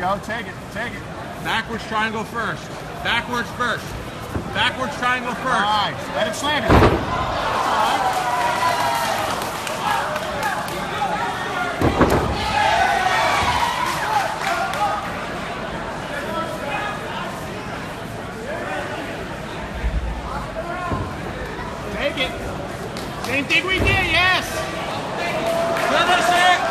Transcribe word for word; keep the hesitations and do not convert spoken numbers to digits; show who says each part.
Speaker 1: go. Take it. Take it.
Speaker 2: Backwards triangle first. Backwards first. Backwards triangle first.
Speaker 1: All right. Let it slant it. All right. Take it. Same thing we did, yes. Finish it.